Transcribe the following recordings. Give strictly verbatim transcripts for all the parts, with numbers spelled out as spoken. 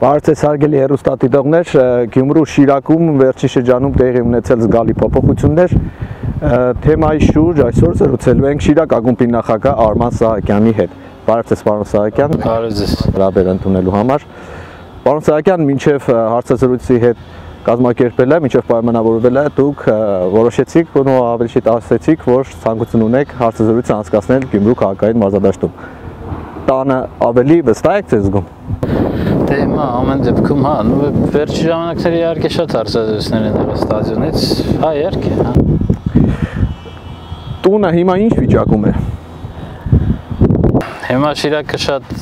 Բարդ սարգելի հեռուստադիտողներ, Գյումրու Շիրակում վերջին շրջանում տեղի ունեցել զգալի փոփոխություններ։ Թեմայի շուրջ այսօր զրուցելու ենք Շիրակ ակումբի նախագահ Արման Սահակյանի հետ։ Բարև ձեզ, պարոն Սահակյան։ Բարև ձեզ։ Հրավեր ընդունելու համար։ Պարոն Սահակյան, մինչև հարցազրույցի հետ կազմակերպելը, մինչև պայմանավորվելը դուք որոշեցիք ու ավելի շուտ ասացիք, որ ցանկություն ունեք հարցազրույցը անցկացնել Գյումրու քաղաքային մարզադաշտում։ Տանը ավելի վստահ եք ձեզ զգում։ Դե հիմա ամեն դեպքում հա, վերջի ժամանակների իհարկե շատ հարցազրույցներ են եղել ստադիոնից, հա իհարկե, հա։ Տունը հիմա ինչ վիճակում է։ Հիմա Շիրակը շատ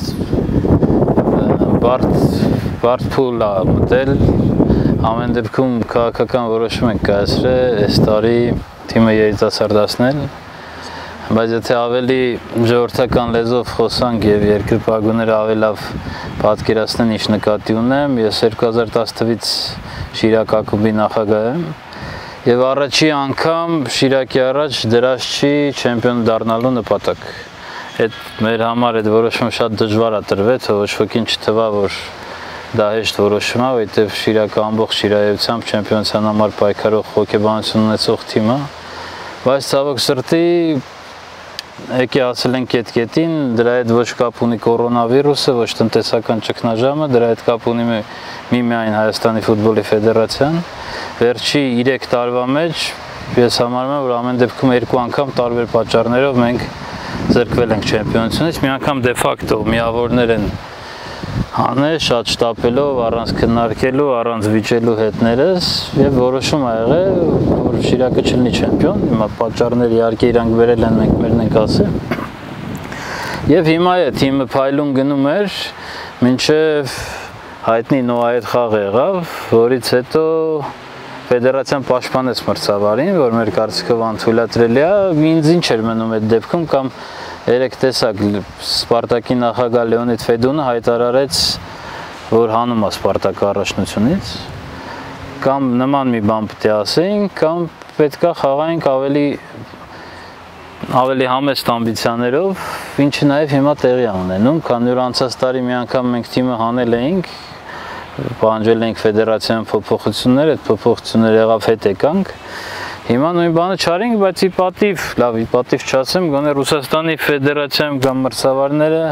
բարդ բարդ փուլ է մտել, ամեն դեպքում քաղաքական որոշում ենք կայացրել այս տարի թիմը երիտասարդացնել, բայց եթե ավելի ժողովրդական լեզվով խոսանք եւ երկրպագուները ավելի լավ պատկերացնեն ինչ նկատի ունեմ, ես երկու հազար տասը թվականից Շիրակ ակումբի նախագահ եմ եւ առաջի անգամ Շիրակի առաջ դրած չի չեմպիոն դառնալու նպատակ։ Այդ մեր համար այդ որոշումը շատ դժվար է տրվել, ոչ ոքին չթվա, որ դա հեշտ որոշում է, որովհետև Շիրակը ամբողջ շիրայությամբ չեմպիոնության համար պայքարող հոգեբանություն ունեցող թիմ է, բայց ցավոք սրտի եկի ասել են կետ-կետին, դրա հետ ոչ կապ ունի կորոնավիրուսը, ոչ տնտեսական ճգնաժամը, դրա հետ կապ ունի միմիայն Հայաստանի ֆուտբոլի ֆեդերացիան։ Վերջի երեք տարվա մեջ ես համարում եմ, որ ամեն դեպքում երկու անգամ տարբեր պատճառներով մենք զրկվել ենք չեմպիոնությունից, մի անգամ դե ֆակտո միավորներ են հանել, շատ շտապելով, առանց քննարկելու, առանց վիճելու հետներս եւ որոշում ա եղել, որ Շիրակը չլինի չեմպիոն, հիմա պատճառները իհարկե իրանք վերել են, մենք մերն ենք ասել։ Եվ հիմա է թիմը փայլուն գնում էր, մինչեւ հայտնի Նոայետ խաղ եղավ, որից հետո ֆեդերացիան պաշտպանեց մրցավարին, որ մեր կարծիքով անթույլատրելի է, ինձ ինչ էր մնում այդ դեպքում կամ երեք տեսակ Սպարտակի նախագահ Լեոնիդ Ֆեդունը հայտարարեց, որ հանում է Սպարտակի առաջնությունից, կամ նման մի բան պետք է ասեինք, կամ պետք է խաղայինք ավելի ավելի համեստ ամբիցիաներով, ինչը նաև հիմա տեղի է ունենում, քանի որ անցած տարի մի անգամ մենք թիմը հանել էինք, պահանջել էինք ֆեդերացիան փոփոխություններ, այդ փոփոխությունները եղավ հետ եկանք։ Հիմա նույն բանը չարինք, բայց ի պատիվ, լավ, ի պատիվ չասեմ, գոնե Ռուսաստանի ֆեդերացիայում կամ մրցավարները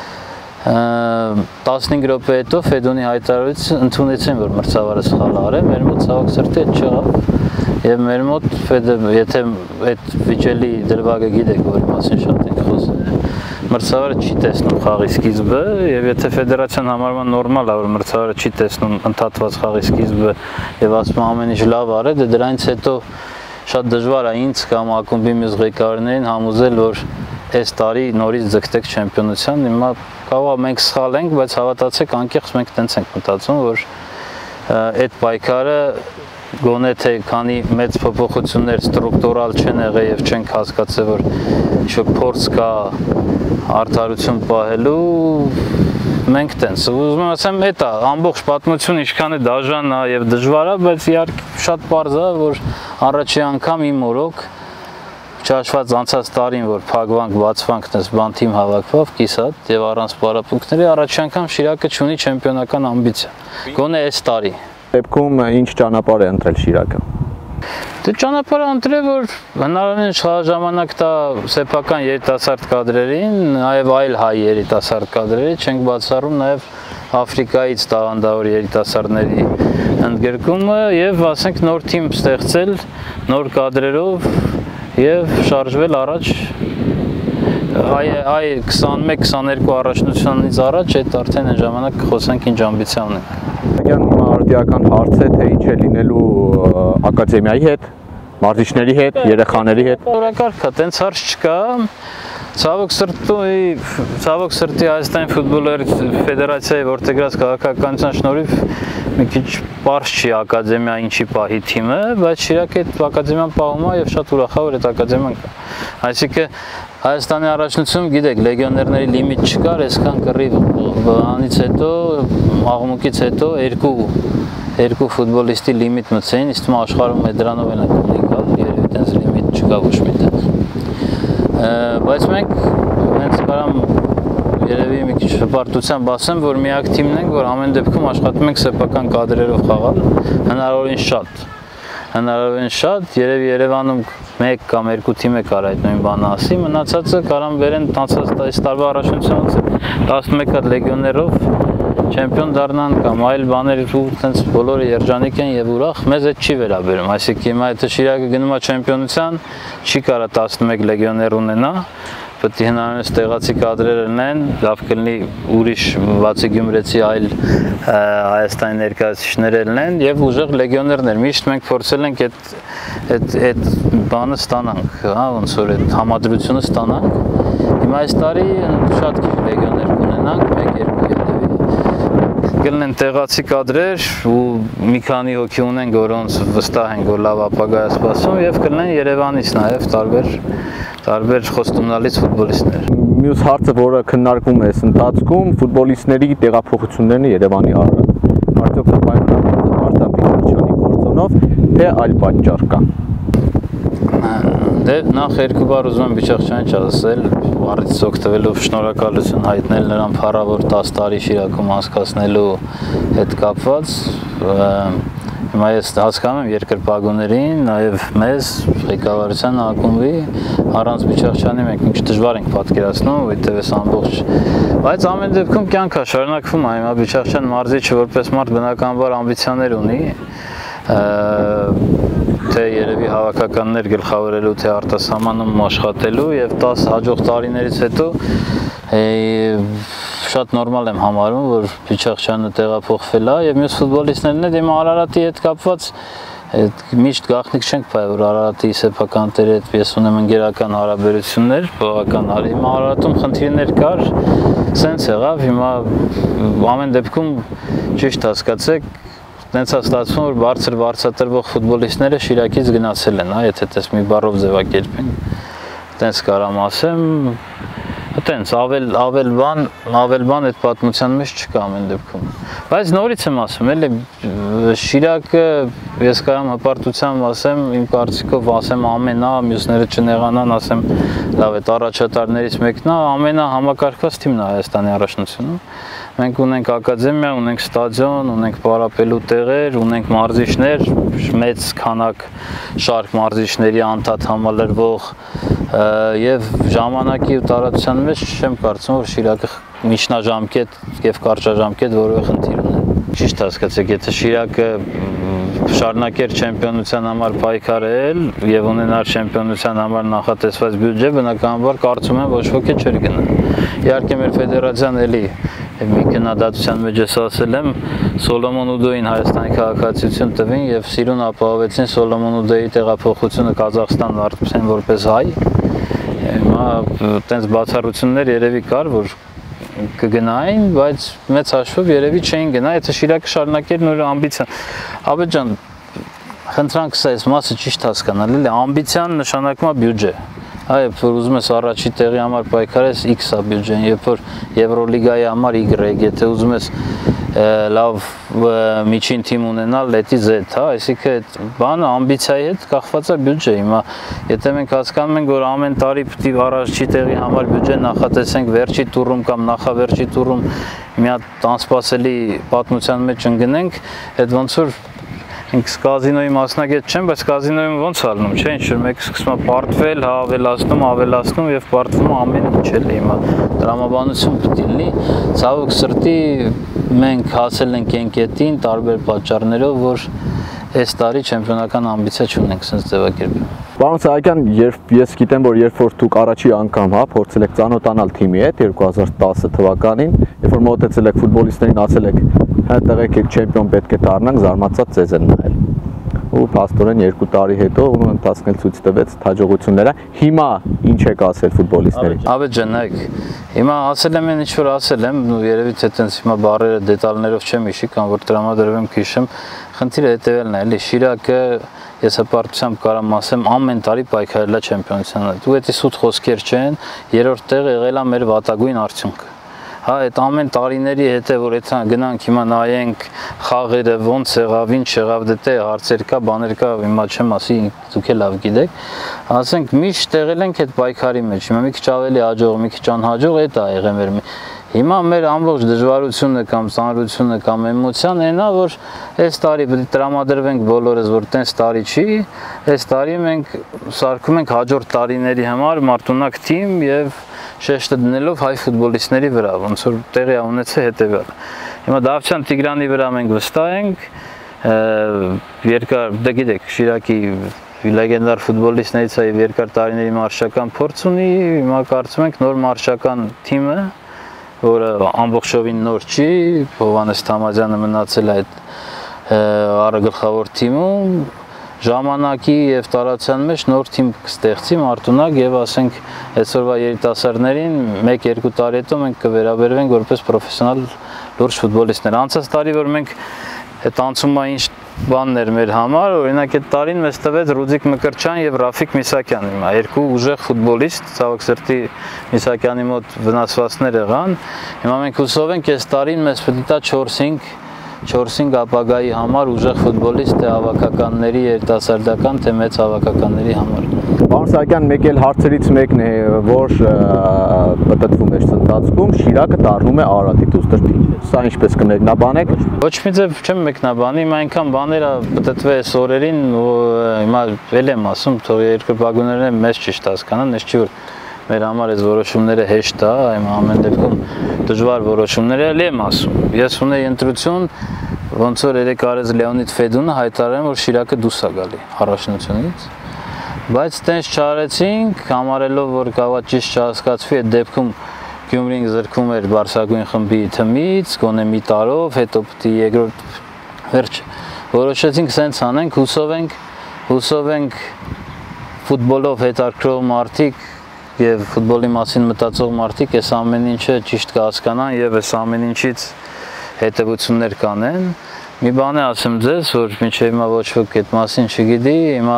տասնհինգ րոպե հետո Ֆեդունի հայտարարից ընդունեցին, որ մրցավարը սխալ արել, մեր մոտ ցավոք սրտի այդ չեղավ։ Եվ մեր մոտ եթե այդ վիճելի դրվագը գիտեք, որի մասին շատ ենք խոսել, մրցավարը չի տեսնում խաղի սկիզբը, եւ եթե ֆեդերացիան համարում է նորմալ է, որ մրցավարը չի տեսնում ընդհատված խաղի սկիզբը եւ ասում ամեն ինչ լավ արել, դե դրանից հետո շատ դժվար է ինձ կամ ակումբի մյուս ղեկավարներին համոզել, որ այս տարի նորից ձգտեք չեմպիոնության, հիմա կարող է մենք սխալ ենք, բայց հավատացեք անկեղծ մենք տենց ենք մտածում, որ այդ պայքարը գոնե թե քանի մեծ փոփոխություններ ստրուկտուրալ չեն եղել եւ չենք հասկացել, որ ինչ-որ փորձ կա արդարություն պահելու, մենք տենց ուզում եմ ասեմ, այդ է ամբողջ պատմությունը ինչքան է դաժան է եւ դժվար է, բայց իհարկե շատ պարզ է, որ առաջի անգամ իմ օրոք չհաշված անցած տարին, որ փակվանք, բացվանք, տես բան թիմ հավաքվավ, կիսատ եւ առանց պարապմունքների, առաջի անգամ Շիրակը չունի չեմպիոնական ամբիցիա։ Գոնե այս տարի։ Դեպքում ինչ ճանապարհ է ընտրել Շիրակը։ Դե ճանապարհը ընտրել, որ հնարավորին շահաժամանակ տա սեփական երիտասարդ կադրերին, նաև այլ հայ երիտասարդ կադրերի, չենք բացառում նաև Աֆրիկայից տաղանդավոր երիտասարդների ընդգրկումը եւ ասենք նոր թիմ ստեղծել, նոր կադրերով եւ շարժվել առաջ այ քսանմեկ քսաներկու առաջնությունից առաջ այդ արդեն այն ժամանակ խոսանք ինչ ամբիցիա ունենք։ Հիմա արդիական հարց է, թե ինչ է լինելու ակադեմիայի հետ, մարզիչների հետ, երեխաների հետ։ Օրակարգ է, տենց հարց չկա։ Ցավոք սրտի, ցավոք սրտի Հայաստանի ֆուտբոլի ֆեդերացիայի որդեգրած քաղաքականության շնորհիվ մի քիչ պարզ չի ակադեմիա ինչի պահի թիմը, բայց Շիրակը այդ ակադեմիան պահում է եւ շատ ուրախ է, որ այդ ակադեմիան կա։ Այսինքն Հայաստանի առաջնությունում գիտեք, լեգիոներների լիմիտ չկար, այսքան կռիվ բանից հետո, աղմուկից հետո երկու երկու ֆուտբոլիստի լիմիտ մտցեին, իսկ աշխարհում է դրանով են կոմունիկալ, երևի տենց լիմիտ չկա ոչ մի տեղ։ Բայց մենք հենց կարամ երևի մի քիչ հպարտությամբ ասեմ, որ միակ թիմն ենք, որ ամեն դեպքում աշխատում ենք սեփական կադրերով խաղալ, հնարավորին շատ։ Հնարավորին շատ, երևի Երևանում մեկ կամ երկու թիմ է կարող այդ նույն բանը ասի, մնացածը կարան վերեն տանցած տարվա առաջնությունից տասնմեկ հատ լեգիոներով չեմպիոն դառնան կամ այլ բաներ ու տենց բոլորը երջանիկ են եւ ուրախ, մեզ այդ չի վերաբերում, այսինքն հիմա եթե Շիրակը գնում է չեմպիոնության, չի կարա տասնմեկ լեգիոներ ունենա, պետք է հնարավորինս տեղացի կադրեր լինեն, լավ կլինի ուրիշ բացի Գյումրեցի այլ Հայաստանի ներկայացուցիչներ լինեն եւ ուժեղ լեգիոներներ, միշտ մենք փորձել ենք այդ այդ այդ բանը ստանանք, հա, ոնց որ այդ համադրությունը ստանանք։ Հիմա այս տարի շատ քիչ լեգիոներ կունենանք, մեկ երկու կլինեն տեղացի կադրեր ու մի քանի հոգի ունենք, որոնց վստահ ենք, որ լավ ապագա է սպասում եւ կլինեն Երևանից նաեւ տարբեր տարբեր խոստումնալից ֆուտբոլիստներ։ Մյուս հարցը, որը քննարկվում է այս ընթացքում, ֆուտբոլիստների տեղափոխություններն Երևանի առատ։ Արդյոք դա պայմանավորված է Վարդան Պիչյանի գործոնով, թե այլ պատճառ կա։ Դե նախ երկու բառ ուզում եմ Պիչյանի ասել, առիթից օգտվելով շնորհակալություն հայտնել նրան փառավոր տասը տարի Շիրակում անցկացնելու հետ կապված։ Հիմա ես հասկանում եմ երկրպագուներին, նաև մեզ ղեկավարության ակումբի առանց Պիչյանի մենք մի քիչ դժվար ենք պատկերացնում, որտեղ էս ամբողջ, բայց ամեն դեպքում կյանքը շարունակվում է, հիմա Պիչյան մարզիչը որպես մարդ բնականաբար ամբիցիաներ ունի, թե երևի հավաքականներ գլխավորելու, թե արտասահմանում աշխատելու եւ տասը հաջող տարիներից հետո շատ նորմալ եմ համարում, որ Պիչյանը տեղափոխվել է եւ մյուս ֆուտբոլիստներն էլ դեմ Արարատի հետ կապված միշտ գաղտնիք չենք բայ, որ Արարատի սեփական տերի հետ ես ունեմ ընկերական հարաբերություններ, բավական արի, հիմա Արարատում խնդիրներ կար, սենց եղավ, հիմա ամեն դեպքում ճիշտ հասկացեք, տենց է ստացվում, որ բարձր վարձատրվող ֆուտբոլիստները Շիրակից գնացել են, հա, եթե տես մի բառով ձևակերպենք, տենց կարամ ասեմ, տենց ավել ավել բան, ավել բան այդ պատմության մեջ չկա ամեն դեպքում։ Բայց նորից եմ ասում, էլի Շիրակը ես կարամ հպարտությամբ ասեմ, իմ կարծիքով ասեմ ամենա, մյուսները չնեղանան, ասեմ լավ այդ առաջատարներից մեկն է, ամենահամակարգված թիմն է Հայաստանի առաջնությունում։ Մենք ունենք ակադեմիա, ունենք ստադիոն, ունենք պարապելու տեղեր, ունենք մարզիչներ, մեծ քանակ շարք մարզիչների անդադ համալրվող եւ ժամանակի ու տարածության մեջ չեմ կարծում, որ Շիրակը միջնաժամկետ եւ կարճաժամկետ որևէ խնդիր ունի։ Ճիշտ հասկացեք, եթե Շիրակը շարունակեր չեմպիոնության համար պայքարել եւ ունենար չեմպիոնության համար նախատեսված բյուջե, բնականաբար կարծում եմ ոչ ոքի չէր գնա։ Իհարկե մեր ֆեդերացիան էլի մի քննադատության մեջ ես ասել եմ Սոլոմոն Ուդոյին Հայաստանի քաղաքացիություն տվին եւ սիրուն ապահովեցին Սոլոմոն Ուդոյի տեղափոխությունը Ղազախստան վարդպետին որպես հայ։ Հիմա տենց բացառություններ երևի կար, որ կգնային, բայց մեծ հաշվով երևի չէին գնա, եթե Շիրակը շարունակեր նոր ամբիցիան։ Աբետ ջան, խնդրանք սա այս մասը ճիշտ հասկանալ, էլի ամբիցիան նշանակում է բյուջե։ Այո, որ ուզում ես առաջի տեղի համար պայքարես X-ա բյուջեն, երբ որ Եվրոլիգայի համար Y, եթե ուզում ես լավ միջին թիմ ունենալ, letի Z, հա, այսինքն այդ բանը ամբիցիայի հետ կախված է բյուջե։ Հիմա եթե մենք հասկանում ենք, որ ամեն տարի պետք է առաջի տեղի համար բյուջե նախատեսենք վերջի տուրում կամ նախավերջի տուրում մի հատ անսպասելի պատմության մեջ ընկնենք, այդ ոնց որ ինքս կազինոյի մասնագետ չեմ, բայց կազինոյում ոնց ալնում, չէ, ինչ որ մեկ սկսում է պարտվել, հա, ավելացնում, ավելացնում եւ պարտվում ամեն ինչ էլի հիմա դրամաբանություն պետք է լինի, ցավոք սրտի մենք հասել ենք այն կետին տարբեր պատճառներով, որ այս տարի չեմպիոնական ամբիցիա չունենք, sense ձևակերպում։ Պարոն Սահակյան, երբ ես գիտեմ, որ երբ որ դուք առաջի անգամ, հա, փորձել եք ծանոթանալ թիմի հետ երկու հազար տասը թվականին, երբ որ մոտեցել եք ֆուտբոլիստներին, ասել եք, հետեղ եք չեմպիոն պետք է դառնանք, զարմացած ձեզ են նայել։ Ու փաստորեն երկու տարի հետո ու ընթացքն էլ ցույց տվեց հաջողությունները։ Հիմա ինչ եք ասել ֆուտբոլիստներին։ Աբետ ջան, նայեք, հիմա ասել եմ ինչ որ ասել եմ, երևի թե տենց հիմա բառերը դետալներով չեմ հիշի, կամ որ տրամադրվեմ քիշեմ, խնդիրը հետևելն է, էլի Շիրակը ես հպարտությամբ կարամ ասեմ ամեն տարի պայքարել է չեմպիոնությանը։ Դու էդի սուտ խոսքեր չեն, երրորդ տեղ եղել է մեր վատագույն արդյունքը։ Հա, այդ ամեն տարիների հետ է, որ եթե գնանք հիմա նայենք խաղերը ոնց եղավ, ինչ եղավ, դե հարցեր կա, բաներ կա, հիմա չեմ ասի, դուք էլ լավ գիտեք, ասենք միշտ եղել ենք այդ պայքարի մեջ, հիմա մի քիչ ավելի հաջող, մի քիչ անհաջող, այդ է եղել մեր Հիմա մեր ամբողջ դժվարությունը կամ ծանրությունը կամ էմոցիան այնա, որ այս տարի պետք է տրամադրվենք բոլորս, որ տենց տարի չի, այս տարի մենք սարքում ենք հաջորդ տարիների համար մարտունակ թիմ եւ շեշտը դնելով հայ ֆուտբոլիստների վրա, ոնց որ տեղի է ունեցել հետեւյալը։ Հիմա Դավթյան Տիգրանի վրա մենք վստահ ենք, երկար, դե գիտեք, Շիրակի լեգենդար ֆուտբոլիստներից է եւ երկար տարիների մարշական փորձ ունի, հիմա կարծում ենք նոր մարշական թիմը, որը ամբողջովին նոր չի, Հովհաննես Թամազյանը մնացել է այդ առգլխավոր թիմում, ժամանակի եւ տարածության մեջ նոր թիմ կստեղծի մարտունակ եւ ասենք այսօրվա երիտասարդներին մեկ-երկու տարի հետո մենք կվերաբերվենք որպես պրոֆեսիոնալ լուրջ ֆուտբոլիստներ։ Անցած տարի որ մենք այդ անցումը ինչ բաններ մեր համար, օրինակ այդ տարին մեզ տվեց Ռուդիկ Մկրտչյան եւ Ռաֆիկ Միսակյան, հիմա երկու ուժեղ ֆուտբոլիստ, ցավոք սրտի Միսակյանի մոտ վնասվածքներ եղան։ Հիմա մենք հուսով ենք այս տարին մեզ պետք է տա չորս-հինգ ապագայի համար ուժեղ ֆուտբոլիստ, թե հավաքականների, երիտասարդական, թե մեծ հավաքականների համար։ Պարոն Սահակյան, մեկ էլ հարցերից մեկն է, որ պատտվում է ընթացքում, Շիրակը դառնում է Արարատի դուստրի։ Սա ինչպես կմեկնաբանեք։ Ոչ մի ձև չեմ մեկնաբանի, հիմա այնքան բաներ ա պատտվի այս օրերին, հիմա ել եմ ասում, թող երկրպագուներն մեզ ճիշտ հասկանան, ես չի որ մեր համար այս որոշումները հեշտ է, հիմա ամեն դեպքում դժվար որոշումներ էլ եմ ասում։ Ես ունեի ընտրություն, ոնց որ երեք արեց Լեոնիդ Ֆեդունը հայտարարեմ, որ Շիրակը դուրս է գալի առաջնությունից։ Բայց տենց չարեցինք, համարելով որ կարող ճիշտ չհասկացվի, այդ դեպքում Գյումրին զրկվում էր Բարսագույն խմբի թմից, գոնե մի տարով, հետո պիտի երկրորդ վերջ որոշեցինք սենց անենք, հուսով ենք, հուսով ենք ֆուտբոլով հետաքրքրող մարդիկ եւ ֆուտբոլի մասին մտածող մարդիկ այս ամեն ինչը ճիշտ կհասկանան եւ այս ամեն ինչից հետեւություններ կանեն։ Մի բան է ասեմ ձեզ, որ մինչեւ հիմա ոչ ոք այդ մասին չգիտի, հիմա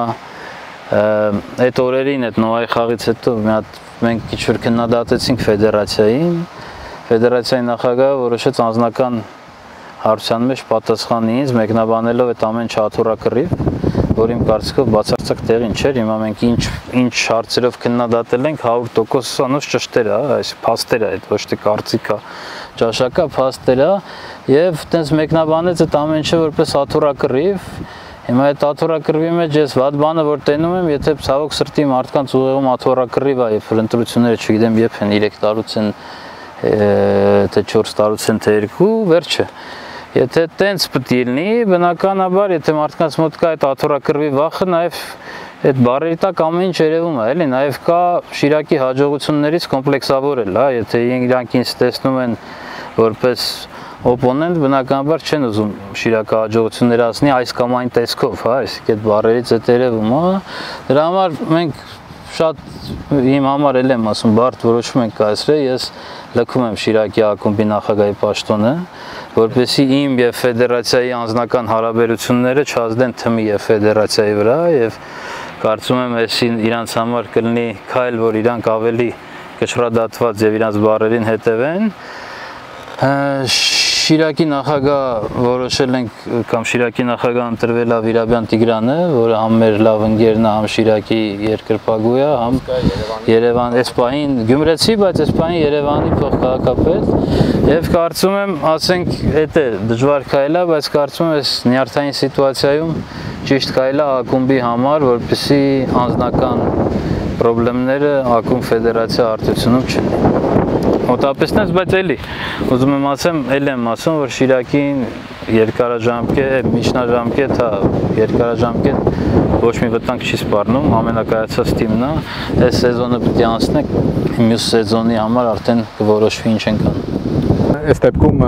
այդ օրերին, այդ նոյի խաղից հետո մի հատ մենք քիչ-որ քննադատեցինք ֆեդերացիային, ֆեդերացիայի նախագահը որոշեց անձնական հարցության մեջ պատասխանի ինձ, մեկնաբանելով այդ ամեն չաթոռակռիվ, որ իմ կարծիքով բացարձակ տեղին չէր, հիմա մենք ինչ ինչ հարցերով քննադատել ենք հարյուր տոկոս անոց ճշտեր է, այս փաստեր է, այդ ոչ թե կարծիք է, ճաշակա փաստեր է, եւ տենց մեկնաբանեց այդ ամեն ինչը որպես աթոռակռիվ։ Հիմա այդ աթոռակռվի մեջ ես վատ բանը որ տենում եմ, եթե ցավոք սրտի մարդկանց ուղեղում աթոռակռիվ է, եւ ընտրությունները չգիտեմ երբ են երեք տարուց են, թե չորս տարուց են, թե երկու, վերջը։ Եթե տենց պետք է լինի, բնականաբար, եթե մարդկանց մոտ կա այդ աթոռակռվի վախը, նաեւ այդ բառերի տակ ամեն ինչ երևում է, էլի, նաեւ կա Շիրակի հաջողություններից կոմպլեքսավորել, հա, եթե իրանք ինձ տեսնում են որպես օպոնենտ, բնականաբար չեն ուզում Շիրակի հաջողությունները ասնի այս կամ այն տեսքով, հա, այսինքն այդ բառերից է երևում, հա։ Դրա համար մենք շատ իմ համար էլ եմ ասում, բարդ որոշում ենք կայացրել, ես լքում եմ Շիրակի ակումբի նախագահի պաշտոնը, որպեսզի իմ եւ ֆեդերացիայի անձնական հարաբերությունները չազդեն թմի եւ ֆեդերացիայի վրա եւ կարծում եմ այսին իրանց համար կլինի քայլ, որ իրանք ավելի կշռադատված եւ իրանց բառերին հետևեն։ Շիրակի նախագահ որոշել ենք կամ Շիրակի նախագահ ընտրվել է Վիրաբյան Տիգրանը, որը համ մեր լավ ընկերն է, համ Շիրակի երկրպագու է, համ Երևան, այս պահին գյումրեցի, բայց այս պահին Երևանի փոխքաղաքապետ եւ կարծում եմ, ասենք, այդ է դժվար քայլ է, բայց կարծում եմ այս նյարդային սիտուացիայում ճիշտ քայլ է ակումբի համար, որպեսզի անձնական խնդիրները ակումբ ֆեդերացիա արտությունում չեն։ Մոտապես նենց, բայց էլի, ուզում եմ ասեմ, էլ եմ ասում, որ Շիրակին երկարաժամկետ, միջնաժամկետ, հա, երկարաժամկետ ոչ մի վտանգ չի սպառնում, ամենակայացած թիմն է, այս սեզոնը պետք է անցնենք, մյուս սեզոնի համար արդեն կորոշվի ինչ ենք անում։ Այս դեպքում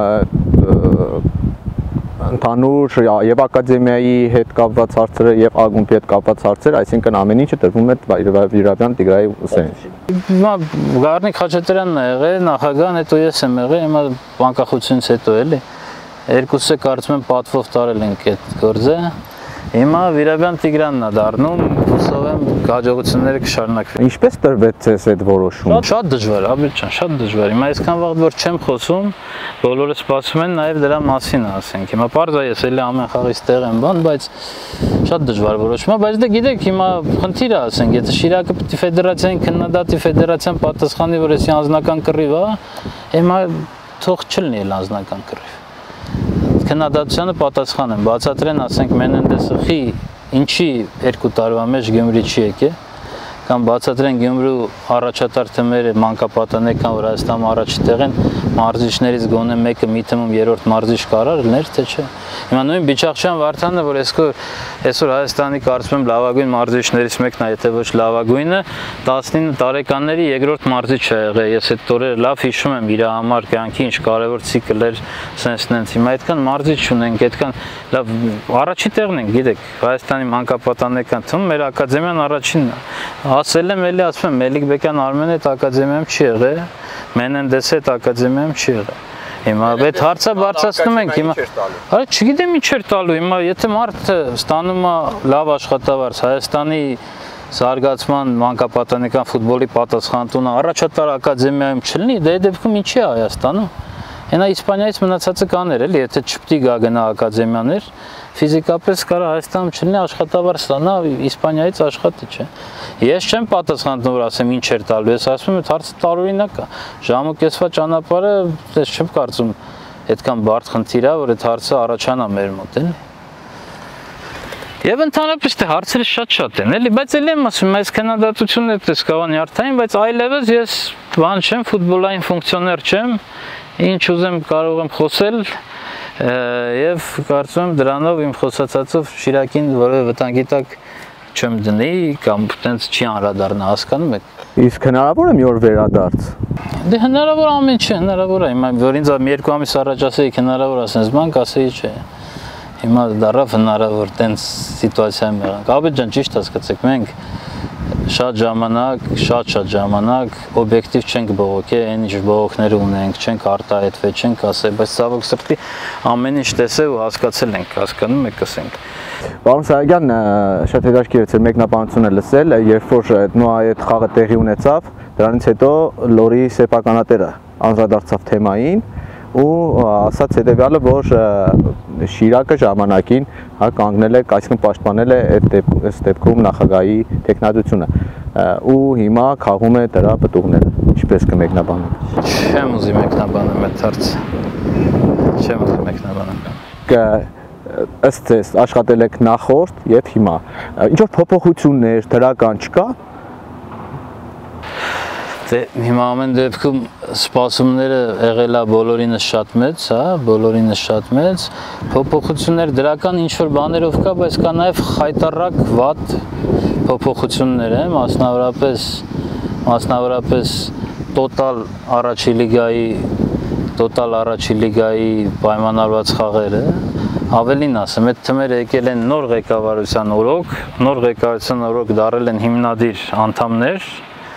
ընդհանուր եւ ակադեմիայի հետ կապված հարցերը եւ ակումբի հետ կապված հարցերը, այսինքն ամեն ինչը տրվում է Վիրաբյան Տիգրայի ուսերին։ Հիմա Գառնիկ Խաչատրյանն է եղել, նախագահն, հետո ես եմ եղել, հիմա բանկախությունից հետո էլի։ Երկուսը կարծում եմ պատվով տարել ենք այդ գործը։ Հիմա Վիրաբյան Տիգրանն է դառնում, հուսով եմ հաջողությունները կշարունակվեն։ Ինչպես տրվեց ձեզ այդ որոշումը։ Շատ դժվար, Աբիլ ջան, շատ դժվար։ Հիմա այսքան վաղ որ չեմ խոսում, բոլորը սպասում են նաև դրա մասին ասենք։ Հիմա պարզ է, ես էլի ամեն խաղից տեղ եմ բան, բայց շատ դժվար որոշում է, բայց դե գիտեք, հիմա խնդիրը ասենք, եթե Շիրակը պետք է ֆեդերացիային քննադատի, ֆեդերացիան պատասխանի, որ էսի անձնական կռիվ է, Հիմա թող չլինի էլ անձնական կռիվ։ Քննադատությանը պատասխան եմ, բացատրեն, ասենք Մենենդեսը խի ինչի երկու տարվա մեջ Գյումրի չի եկել, կամ բացատրեն Գյումրու առաջատար թմերը մանկապատանեկան, որ Հայաստանում առաջի տեղ են, մարզիչներից գոնե մեկը մի թվում երրորդ մարզիչ կարար լներ, թե չէ։ Հիմա նույն Բիչախչյան Վարդանը, որ այսօր այսօր Հայաստանի կարծում եմ լավագույն մարզիչներից մեկն է, եթե ոչ լավագույնը, տասնինը տարեկանների երկրորդ մարզիչ է եղել։ Ես այդ օրերը լավ հիշում եմ իր համար կյանքի ինչ կարևոր ցիկլ էր սենսնենց։ Հիմա այդքան մարզիչ ունենք, այդքան լավ առաջի տեղն ենք, գիտեք, Հայաստանի մանկապատանեկան թվում մեր ակադեմիան առաջինն է։ Ասել եմ, էլի ասում եմ, Մելիք Բեկյան Արմենը այդ ակադեմիայում չի եղել, Մենենդեսը այդ ակադեմիայում չի եղել։ Հիմա այդ հարցը բարձրացնում ենք, հիմա արա չգիտեմ ինչ էր տալու, հիմա եթե մարդը ստանում է լավ աշխատավարձ, Հայաստանի զարգացման մանկապատանեկան ֆուտբոլի պատասխանատունը առաջատար ակադեմիայում չլինի, դե այդ դեպքում ինչի է Հայաստանում։ Հենա Իսպանիայից մնացածը կաներ էլի, եթե չպետք է գնա ակադեմիաներ, ֆիզիկապես կարա Հայաստանում չլինի աշխատավարձ ստանա, Իսպանիայից աշխատի, չէ։ Ես չեմ պատասխանում, որ ասեմ ինչ էր տալու, ես ասում եմ, հարցը տարօրինակ է։ Ժամուկեսվա ճանապարհը, ես չեմ կարծում, այդքան բարդ խնդիր է, որ այդ հարցը առաջանա մեր մոտ, էլի։ Եվ ընդհանրապես թե հարցերը շատ-շատ են, էլի, բայց էլի եմ ասում, այս քննադատությունն է դες կավան նյարդային, բայց այլևս ես բան չեմ, ֆուտբոլային ֆունկցիոներ չեմ, ինչ ուզեմ կարող եմ խոսել եւ կարծում եմ դրանով իմ խոսածածով Շիրակին որևէ վտանգի տակ չեմ դնի կամ այտենց չի անդրադառնա, հասկանում եք։ Իսկ հնարավոր է մի օր վերադարձ։ Դե հնարավոր ամեն ինչ հնարավոր է, հիմա որ ինձ մի երկու ամիս առաջ ասեիք հնարավոր ասես բան, կասեի չէ։ Հիմա դառավ հնարավոր տենց սիտուացիայում եղանք։ Աբետ ջան, ճիշտ հասկացեք, մենք շատ ժամանակ, շատ-շատ ժամանակ օբյեկտիվ չենք բողոքել, այն ինչ բողոքները ունենք, չենք արտահայտվել, չենք ասել, բայց ցավոք սրտի ամեն ինչ տեսել ու հասկացել ենք, հասկանում եք, ասենք։ Պարոն Սահակյան, շատ հետաքրքիր է ձեր մեկնաբանությունը լսել, երբ որ նույն այդ խաղը տեղի ունեցավ, դրանից հետո Լորի սեփականատերը անդրադարձավ թեմային ու ասաց հետևյալը, որ Շիրակը ժամանակին հա կանգնել է, այսինքն պաշտպանել է այդ դեպքում նախագահի տեխնատությունը ու հիմա քաղում է դրա պտուղները, ինչպես կմեկնաբանեք։ Չեմ ուզի մեկնաբանեմ այդ հարցը։ Չեմ ուզի մեկնաբանեմ։ Ըստ ձեզ աշխատել եք նախորդ եւ հիմա ինչ որ փոփոխություններ դրական չկա։ Դե հիմա ամեն դեպքում սպասումները եղել է բոլորինս շատ մեծ, հա, բոլորինս շատ մեծ, փոփոխություններ դրական ինչ որ բաներով կա, բայց կա նաև խայտառակ վատ փոփոխություններ են, մասնավորապես մասնավորապես տոտալ առաջի լիգայի տոտալ առաջի լիգայի պայմանավորված խաղերը, ավելին ասեմ, այդ թմերը եկել են նոր ղեկավարության օրոք, նոր ղեկավարության օրոք դարել են հիմնադիր անդամներ։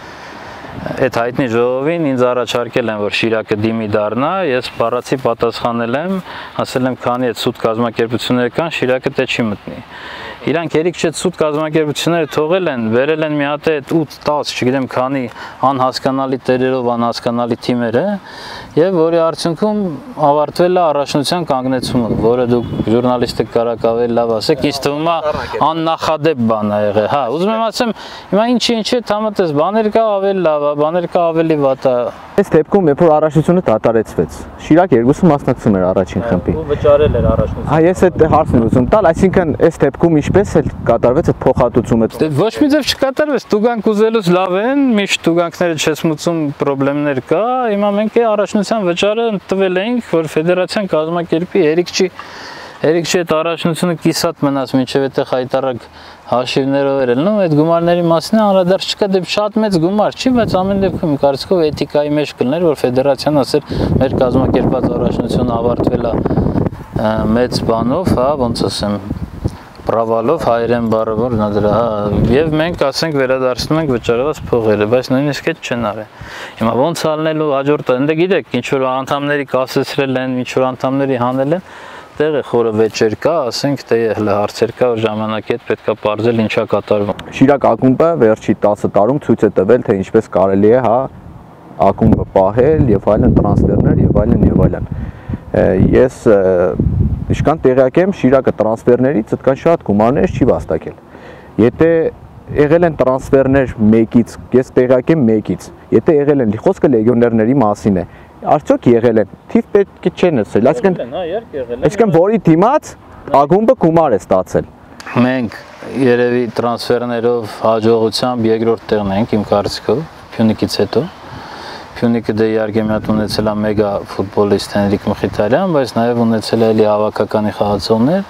Այդ հայտնի ժողովին ինձ առաջարկել են, որ Շիրակը դիմի դառնա, ես բառացի պատասխանել եմ, ասել եմ, քանի այդ սուտ կազմակերպություններ կան, Շիրակը դե չի մտնի։ Իրանք երիք չէ սուտ կազմակերպությունները թողել են, վերել են մի հատ այդ ութ տաս, չգիտեմ քանի անհասկանալի տերերով անհասկանալի թիմերը, եւ որի արդյունքում ավարտվել է առաջնության կանգնեցումը, որը դուք ժուրնալիստը կարաք ավելի լավ ասեք, ինձ թվում է աննախադեպ բան է եղել։ Հա, ուզում եմ ասեմ, հիմա ինչի ինչի համատես բաներ կա ավելի լավ, բաներ կա ավելի վատ է։ Այս դեպքում երբ որ առաջնությունը դատարեցվեց, Շիրակ երկուսը մասնակցում էր առաջին խմբի։ Ու վճարել էր առաջնությունը։ Հա, ես այդ հարցն ուզում տալ, այսինքն այս դեպքում ինչպես է կատարվեց այդ փոխհատուցումը։ Դե ոչ մի ձև չկատարվեց, տուգանք ուզելուց լավ են, միշտ տուգանքները չես մուծում, խնդիրներ կա, հիմա մենք է առաջնության վճարը տվել էինք, որ ֆեդերացիան կազմակերպի, երիք չի երիք չի այդ առաջնությունը կիսատ մնաց, մինչև այդ խայտառակ հաշիվներով էր ելնում, այդ գումարների մասին անդրադարձ չկա, դե շատ մեծ գումար չի, բայց ամեն դեպքում կարծիքով էթիկայի մեջ կլներ, որ ֆեդերացիան ասեր, մեր կազմակերպած առաջնությունը ավարտվել է մեծ բանով, հա, ոնց ասեմ, բրավալով, հայերեն բառը որ նա դրա, հա, եւ մենք ասենք վերադարձնում ենք վճարված փողերը, բայց նույնիսկ այդ չեն արել։ Հիմա ոնց անելու հաջորդը, ընդ գիտեք, ինչ որ անդամների կասեցրել են, ինչ որ անդամների հանել են, տեղը խորը վեճեր կա, ասենք թե հələ հարցեր կա, որ ժամանակի հետ պետքա բարձել ինչա կատարվում։ Շիրակ ակումբը վերջի տասը տարում ցույց է տվել, թե ինչպես կարելի է, հա, ակումբը պահել եւ այլն տրանսֆերներ եւ այլն եւ այլն։ Ես իշքան տեղյակ եմ, Շիրակը տրանսֆերներից այդքան շատ գումարներ չի վաստակել։ Եթե եղել են տրանսֆերներ մեկից, ես տեղյակ եմ մեկից, եթե եղել են խոսքը լեգիոներների մասին է, Արդյոք եղել են։ Թիվ պետք է չեն ասել, այսինքն հա, երբ եղել են։ այսինքն որի դիմաց ակումբը գումար է ստացել։ Մենք երևի տրանսֆերներով հաջողությամբ երկրորդ տեղն ենք իմ կարծիքով, Փյունիկից հետո։ Փյունիկը դե իհարկե մի հատ ունեցել է մեգա ֆուտբոլիստ Հենրիկ Մխիթարյան, բայց նաև ունեցել է էլի հավաքականի խաղացողներ։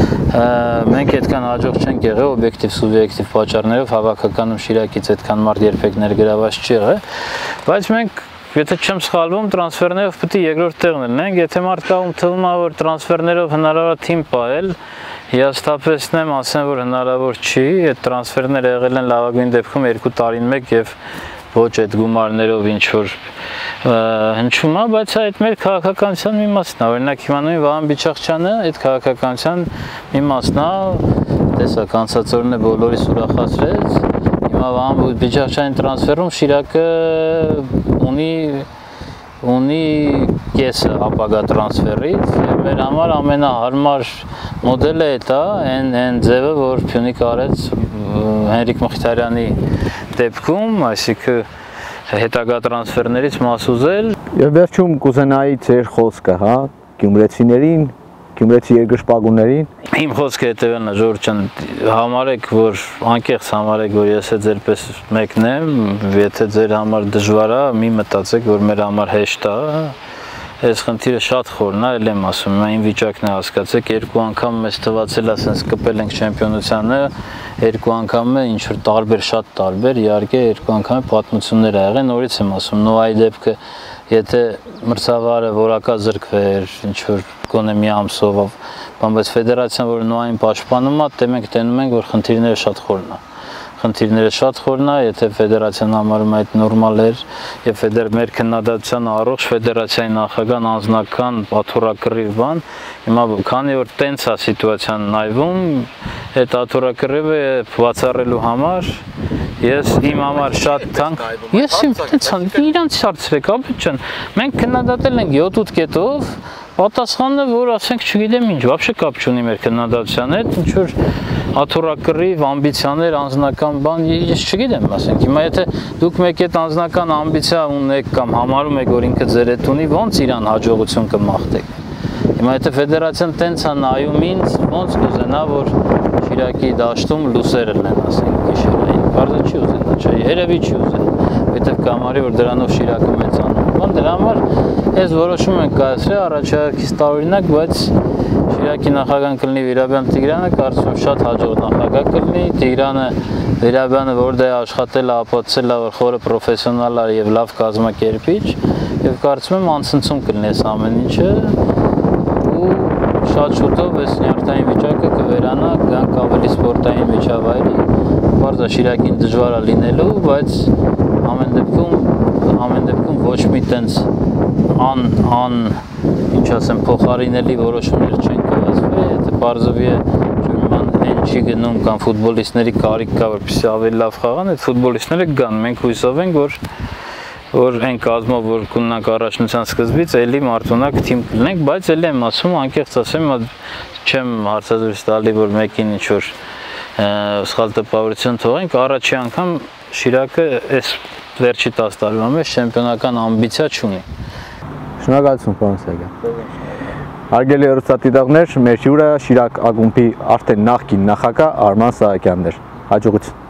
Մենք այդքան հաջող չենք եղել օբյեկտիվ սուբյեկտիվ պատճառներով, հավաքականում Շիրակից այդքան մարդ երբեք ներգրաված չի եղել, բայց մենք եթե չեմ սխալվում, տրանսֆերներով պետք է երկրորդ տեղն լինենք, եթե մարդ կա ում թվում է, որ տրանսֆերներով հնարավոր է թիմ պահել, հիասթափեցնեմ, ասեմ, որ հնարավոր չի, այդ տրանսֆերները եղել են լավագույն դեպքում երկու տարին մեկ եւ ոչ այդ գումարներով ինչ որ հնչում է, բայց այդ մեր քաղաքականության մի մասն է, օրինակ հիմա նույն Վահան Բիչախչյանը այդ քաղաքականության մի մասն է, տեսակ անցած օրն է բոլորիս ուրախացրեց, հիմա Վահան Բիչախչյանի տրանսֆերում Շիրակը ունի ունի կեսը ապագա տրանսֆերից եւ մեր համար ամենահարմար մոդելը է դա, այն այն ձևը, որ Փյունիկ արեց Հենրիկ Մխիթարյանի դեպքում, այսինքն հետագա տրանսֆերներից մաս ուզել։ Եվ վերջում կուզենայի ձեր խոսքը, հա, գյումրեցիներին, գյումրեցի երկրպագուներին։ Իմ խոսքը հետևն է, Ժորժ ջան, համարեք, որ անկեղծ համարեք, որ ես էլ ձերպես մեկն եմ, եթե ձեր համար դժվար է, մի մտածեք, որ մեր համար հեշտ է։ Այս խնդիրը շատ խորն է, ել եմ ասում, այն վիճակն է հասկացեք, երկու անգամ մեզ թվացել է, ասենց կպել ենք չեմպիոնությանը, երկու անգամ է ինչ որ տարբեր, շատ տարբեր, իհարկե երկու անգամ պատմություններ ա եղել, նորից եմ ասում, նոյի դեպքը, եթե մրցավարը որակա զրկվեր, ինչ որ գոնե մի ամսով, բայց ֆեդերացիան, որ նոյին պաշտպանում է, դե մենք տենում ենք, որ խնդիրները շատ խորն է։ Խնդիրները շատ խորն է, եթե ֆեդերացիան համարում այդ նորմալ էր, եւ ֆեդեր մեր քննադատության առողջ ֆեդերացիայի նախագահան անձնական աթոռակռիվ բան, հիմա քանի որ տենց է սիտուացիան նայվում, այդ աթոռակռիվը բացառելու համար ես իմ համար շատ թանկ, ես իմ տենցան, իրանց հարցրեք, ապետ ջան, մենք քննադատել ենք յոթ-ութ կետով, պատասխանը, որ ասենք չգիտեմ ինչ, вообще կապ չունի մեր քննադատության հետ, ինչ որ աթոռակռիվ, ամբիցիաներ, անձնական բան, ես չգիտեմ, ասենք, հիմա եթե դուք մեկ այդ անձնական ամբիցիա ունեք կամ համարում եք, որ ինքը ձեր հետ ունի, ո՞նց իրան հաջողություն կմաղթեք։ Հիմա եթե ֆեդերացիան տենց է նայում ինձ, ո՞նց կուզենա, որ Շիրակի դաշտում լուսերը լինեն, ասենք, գիշերային, բարձր չի ուզենա, չէ, երևի չի ուզենա, որտեղ կամարի, որ դրանով Շիրակը մեծանում, բան դրա համար ես որոշում ենք կայացրել առաջարկից տարօրինակ, բայց Շիրակի նախագահան կլինի Վիրաբյան Տիգրանը, կարծում եմ շատ հաջող նախագահ կլինի, Տիգրանը Վիրաբյանը որտեղ աշխատել է, ապացուցել է, որ խորը պրոֆեսիոնալ է եւ լավ կազմակերպիչ, եւ կարծում եմ անցնցում կլինի այս ամեն ինչը, ու շատ շուտով այս նյարդային վիճակը կվերանա, գանք ավելի սպորտային միջավայրի, բարձր Շիրակին դժվար է լինելու, բայց ամեն դեպքում ամեն դեպքում ոչ մի տենց ան ան ինչ ասեմ փոխարինելի որոշումներ չեն կայացվել, եթե բարձրվի է բան այն չի գնում կամ ֆուտբոլիստների կարիք կա որպեսզի ավելի լավ խաղան, այդ ֆուտբոլիստները կգան, մենք հույսով ենք, որ որ այն կազմով, որ կունենանք առաջնության սկզբից, էլի մարտունակ թիմ կլինենք, բայց էլի եմ ասում, անկեղծ ասեմ, չեմ հարցազրույց տալի, որ մեկին ինչ որ սխալ տպավորություն թողենք, առաջի անգամ Շիրակը այս վերջի տասը տարվա մեջ չեմպիոնական ամբիցիա չունի։ Շնորհակալություն, պարոն Սարգսյան։ Հարգելի հեռուստադիտողներ, մեր հյուրը Շիրակ ակումբի արդեն նախկին նախագահ Արման Սահակյանն էր։ Հաջողություն։